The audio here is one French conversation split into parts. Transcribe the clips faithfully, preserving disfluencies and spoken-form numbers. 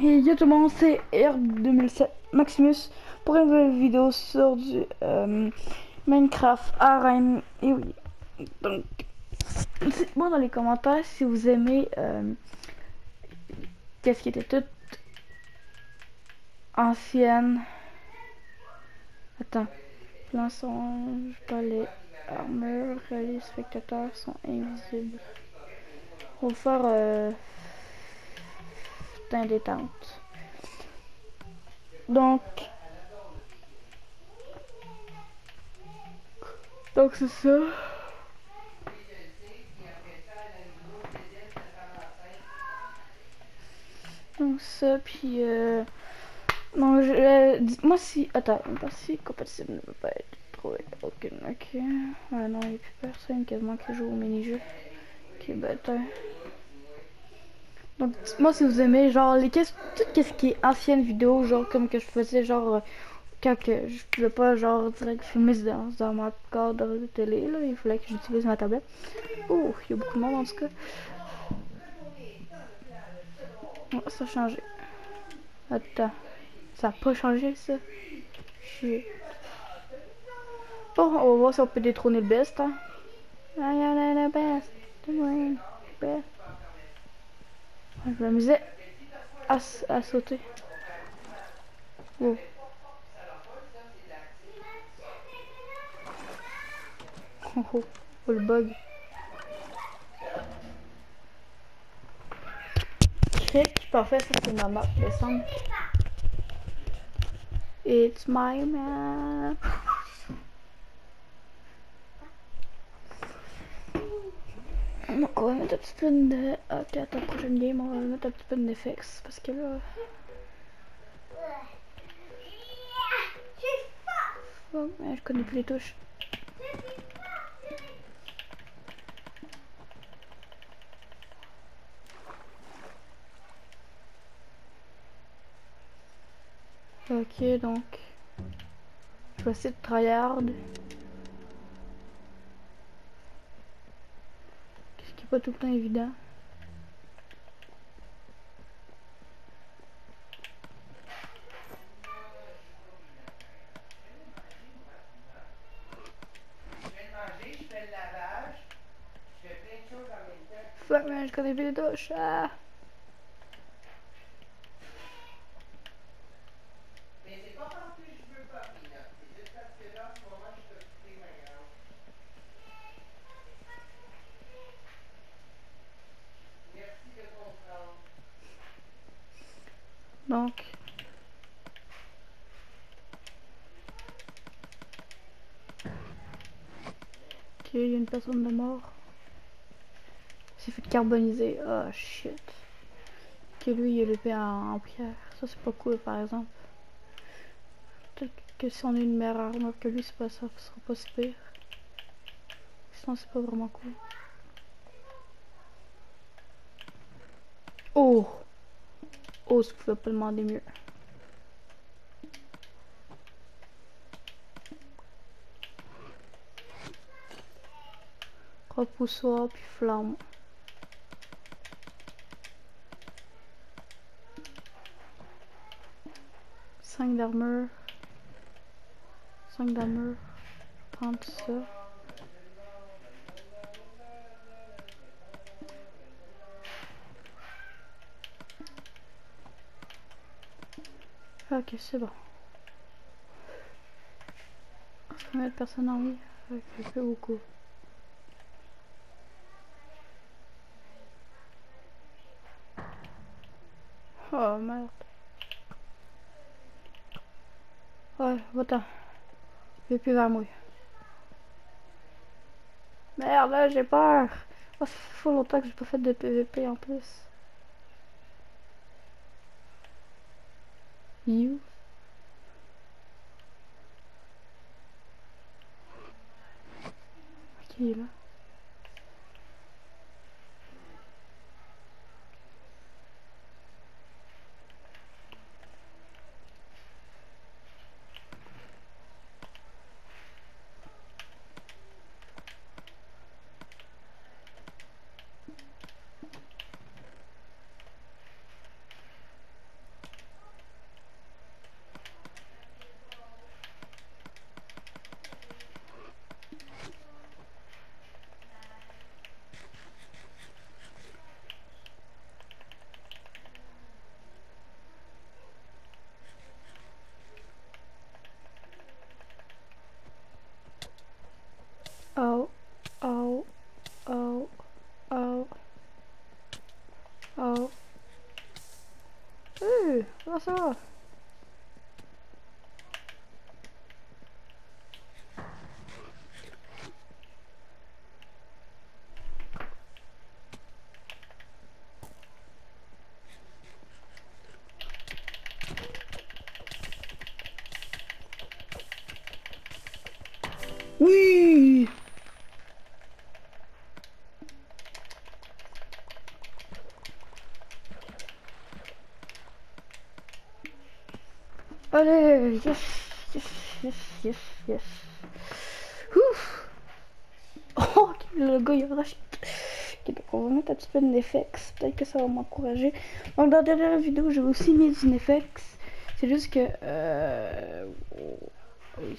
Et yo tout le monde, c'est R deux mille sept Maximus pour une nouvelle vidéo sur du euh, Minecraft Arène. Et oui, donc dites-moi dans les commentaires si vous aimez euh, qu'est-ce qui était toute ancienne. Attends, mensonge, palais, armure, les spectateurs sont invisibles. On va faire euh, teint détente. Donc, donc c'est ça. Donc ça, puis euh, non, je, euh, dites-moi si, attends, une partie compatible ne peut pas être trouvée. Ok, ok. Ouais, non, il n'y a plus personne quasiment qui joue au mini-jeu. Ok, bête. Hein. Donc dites-moi si vous aimez, genre, les tout ce qui est ancienne vidéo, genre, comme que je faisais, genre, euh, quand que je pouvais pas, genre, direct filmer dans, dans ma cadre de télé, là, il fallait que j'utilise ma tablette. Oh, il y a beaucoup de monde en tout cas. Oh, ça a changé. Attends, ça a pas changé ça. Shit. Bon, on va voir si on peut détrôner le best. Hein. I am the best. The best. Je m'amusais à, à sauter. Wow. Oh, oh, oh, le bug. Cric, parfait, ça c'est ma map descendre. It's my map. Donc on va mettre un petit peu de... Ok, attends, prochaine game, on va mettre un petit peu de F X parce que là... Bon, je connais plus les touches. Ok, donc... Je vais essayer de tryhard. Qu'est-ce qui est pas tout le temps évident. Fuck man, je connais plus les touches. Ah. Donc... Ok, il y a une personne de mort. C'est fait carboniser. Oh shit. Ok, lui il est l'épée en, en pierre. Ça c'est pas cool par exemple. Peut-être que si on a une meilleure armure que lui, c'est pas ça, ce sera pas si pire. Sinon c'est pas vraiment cool. Oh! Oh, je pouvais pas demander mieux. Repoussoir puis flamme. cinq d'armure. cinq d'armure. Prendre ça. Ok, c'est bon. Je peux mettre personne en vie. Ok, je fais beaucoup. Oh merde. Ouais, va-t'en. Je vais plus vers moi. Merde, là, j'ai peur. Oh, ça fait fou longtemps que j'ai pas fait de P V P en plus. You. Ok, là. Euh, comment ça va? Oui! Allez, yes, yes, yes, yes, yes. Ouf. Oh, ok, le gars il a rush. Ok, donc on va mettre un petit peu de Nefex, peut-être que ça va m'encourager. Donc dans la dernière vidéo, j'ai aussi mis du Nefex. C'est juste que... Euh... Oui.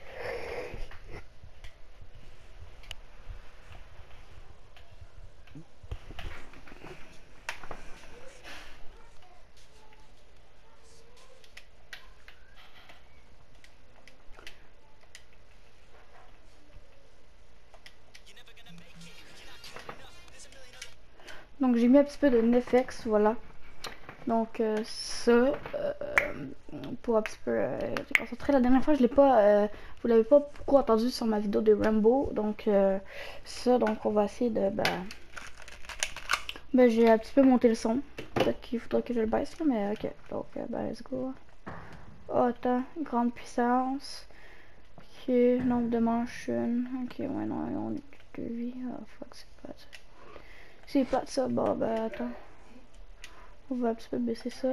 Donc j'ai mis un petit peu de Nefex, voilà. Donc euh, ça, euh, pour un petit peu euh, concentrer. La dernière fois, je l'ai pas, euh, vous l'avez pas beaucoup entendu sur ma vidéo de Rambo. Donc euh, ça, donc on va essayer de, ben, ben j'ai un petit peu monté le son. Peut-être qu'il faudra que je le baisse, là, mais ok. Donc euh, ben let's go. Oh, attends, grande puissance. Ok, nombre de manches une. Ok, ouais non, on est toute vie. Oh fuck, c'est pas ça. C'est pas ça, bon ben attends. On va un petit peu baisser ça.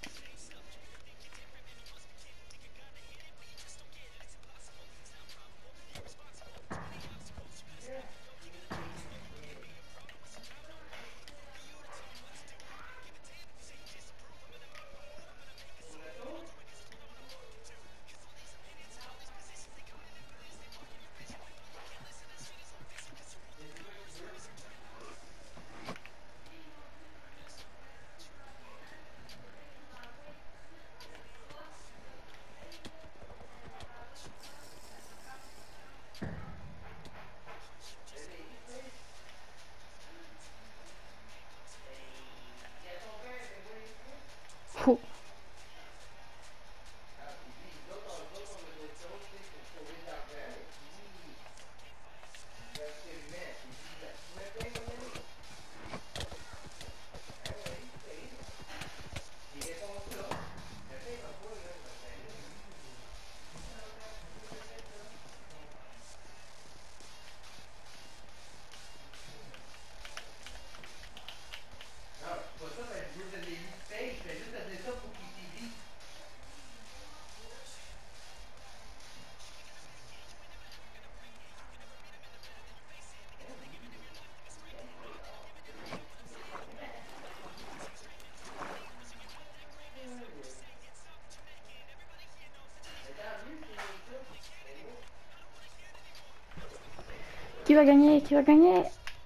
Fou. Qui va gagner? Qui va gagner?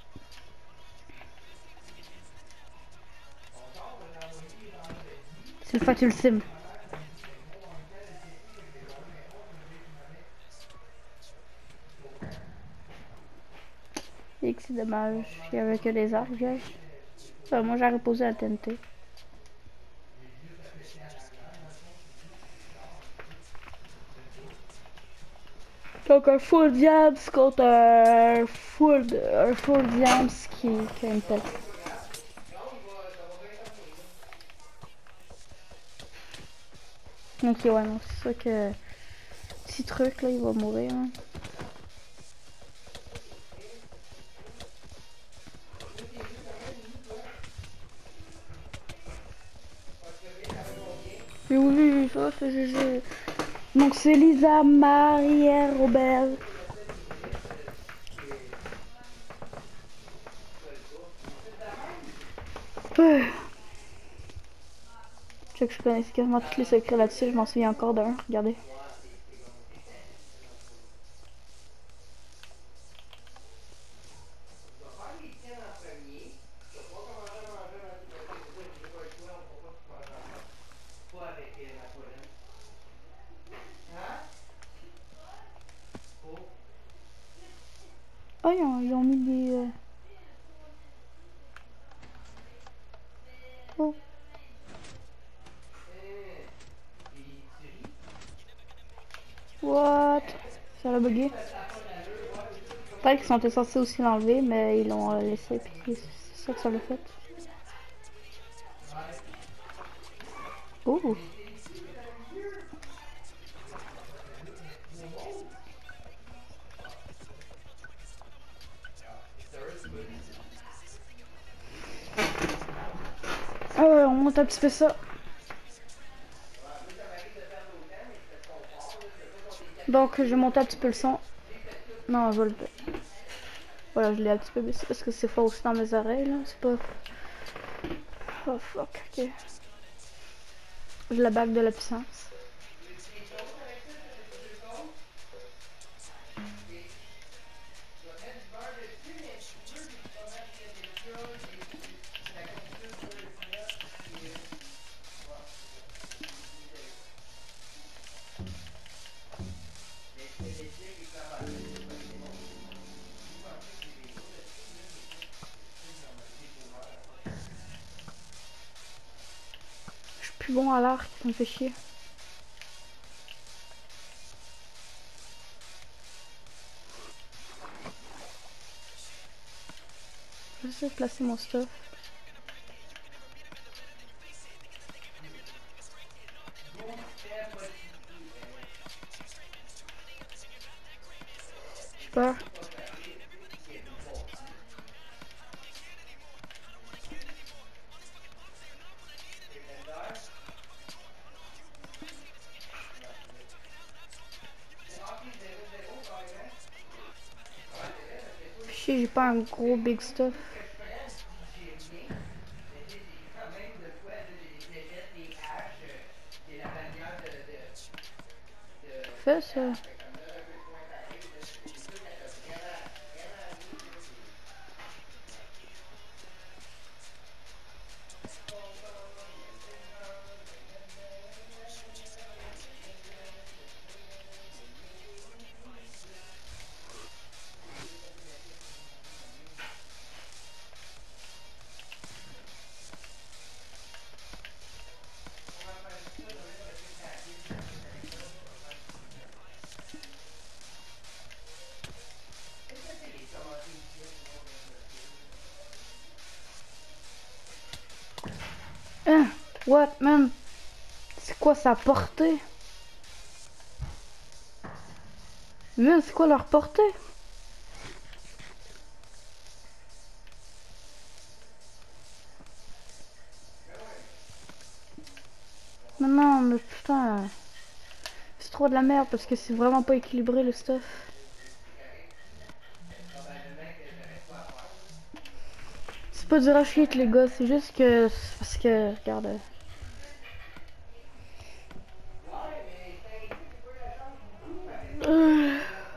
C'est le Fatul Sim. Et que c'est dommage. Il y avait que des arbres, gars. Enfin, moi, j'ai reposé la T N T. Donc, un full diams contre un full, un full diams qui, qui a une tête. Ok, ouais, non, c'est ça que. Petit truc, là, il va mourir. Hein. Mais oui, ça, c'est G G. Donc, c'est Lisa, Marie, Robert. Euh. Je sais que je connais quasiment tous les secrets là-dessus, je m'en souviens encore d'un. Regardez. Oh, ils ont, ils ont mis des... Euh... Oh. a bugué. Peut-être qu'ils sont censés aussi l'enlever, mais ils l'ont euh, laissé, puis c'est ça que ça l'a fait. Oh! Ah ouais, on monte un petit peu ça. Donc je monte un petit peu le son. Non, je vais le... Voilà, je l'ai un petit peu baissé parce que c'est fort aussi dans mes oreilles là. C'est pas... Oh fuck, ok. Je la bague de la puissance. Je suis plus bon à l'arc, ça me fait chier. Je sais placer mon stuff. J'ai peur. Chier, j'ai pas un gros big stuff. Fais ça. Hein? What, man? C'est quoi sa portée? Mais c'est quoi leur portée? Mais non, mais putain. C'est trop de la merde parce que c'est vraiment pas équilibré le stuff. C'est pas du rush hit les gars, c'est juste que... c'est parce que... Regarde. Euh...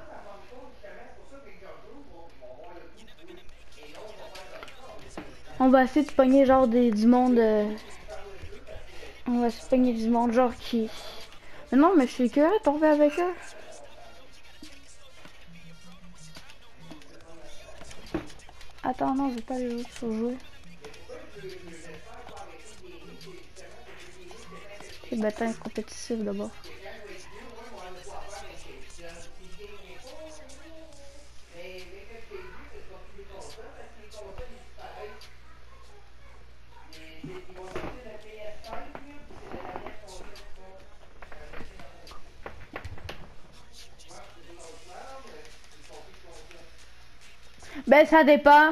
On va essayer de pogner genre des, du monde... Euh... On va se pogner du monde genre qui... Mais non, mais je suis curieux de tomber avec eux. Attends, non, je vais pas les autres sur jouer. Ok, bah attends, compétitif d'abord. Ben ça dépend.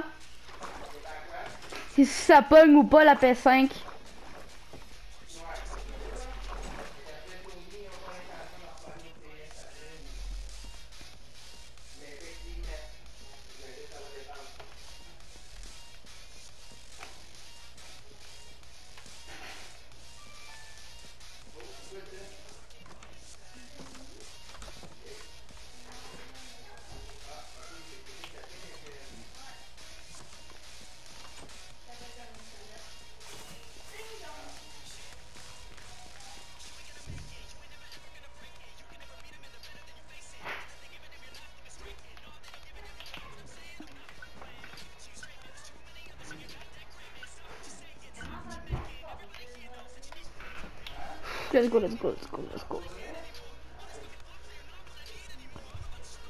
Si ça pogne ou pas la P S cinq. Let's go, let's go, let's go, let's go.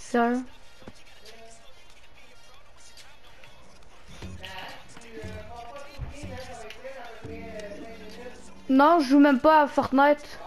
Sérieux? Non, je joue même pas à Fortnite.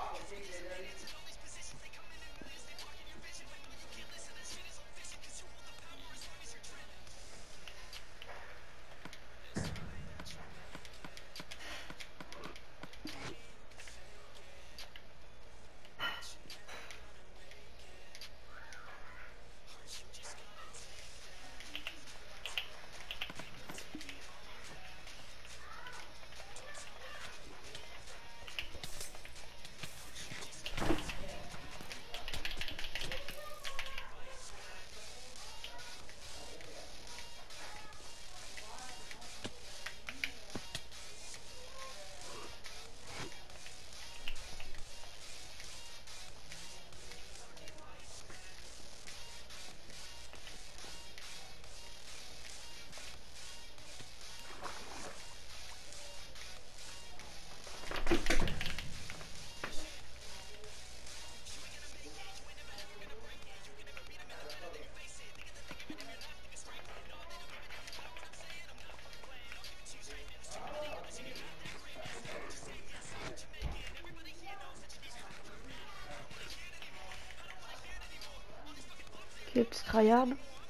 Ok, petit tryhard.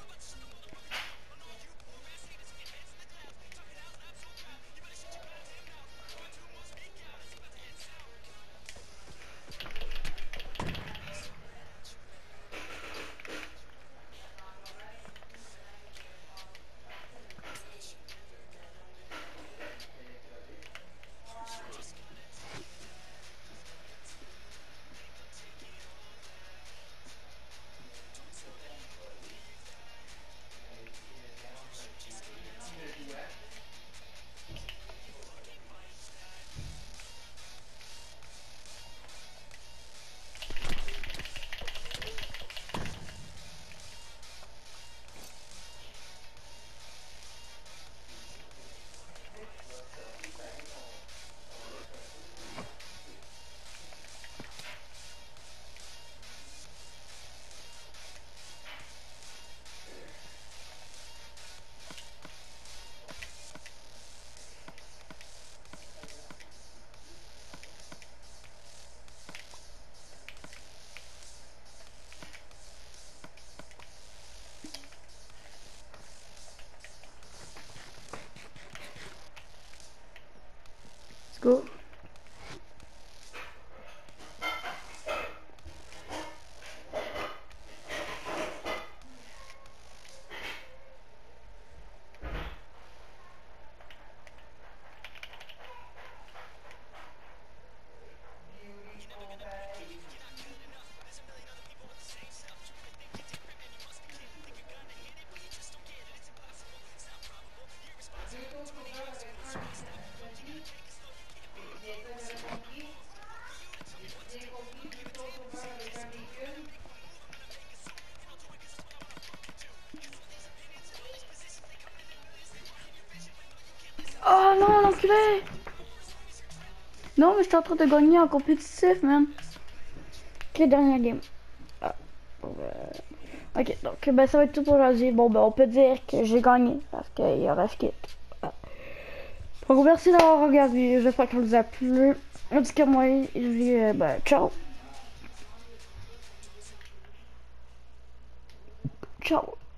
Let's go. Oh non, l'enculé! Non, mais je suis en train de gagner en compétitif, man. Ok, dernière game. Ah, bon, bah... Ok, donc ben, ça va être tout pour aujourd'hui. Bon, ben, on peut dire que j'ai gagné parce qu'il y a reste kit. Ah. Donc, merci d'avoir regardé. J'espère que ça vous a plu. En tout cas, moi, je dis, euh, ben, ciao. Ciao.